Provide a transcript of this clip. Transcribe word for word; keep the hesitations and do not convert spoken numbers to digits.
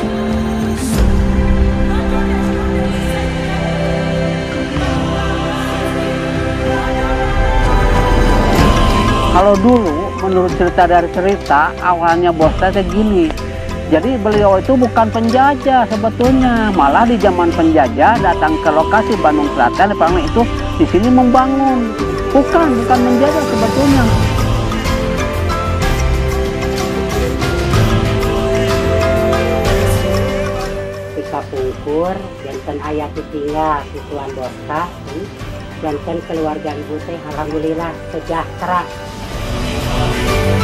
Kalau dulu, menurut cerita dari cerita, awalnya bos teh gini. Jadi beliau itu bukan penjajah sebetulnya, malah di zaman penjajah datang ke lokasi Bandung Selatan, itu di sini membangun. Bukan, bukan menjajah sebetulnya. Ketika pungkur, jantan ayah tinggal di Tuan Boska, jantan keluarga ibu teh alhamdulillah sejahtera.